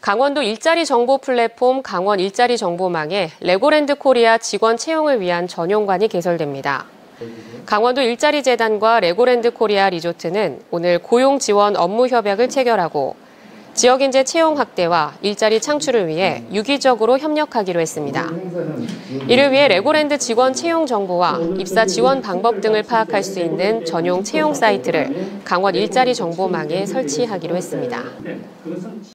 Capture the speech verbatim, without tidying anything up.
강원도 일자리 정보 플랫폼 강원 일자리 정보망에 레고랜드 코리아 직원 채용을 위한 전용관이 개설됩니다. 강원도 일자리재단과 레고랜드 코리아 리조트는 오늘 고용 지원 업무 협약을 체결하고 지역 인재 채용 확대와 일자리 창출을 위해 유기적으로 협력하기로 했습니다. 이를 위해 레고랜드 직원 채용 정보와 입사 지원 방법 등을 파악할 수 있는 전용 채용 사이트를 강원 일자리 정보망에 설치하기로 했습니다.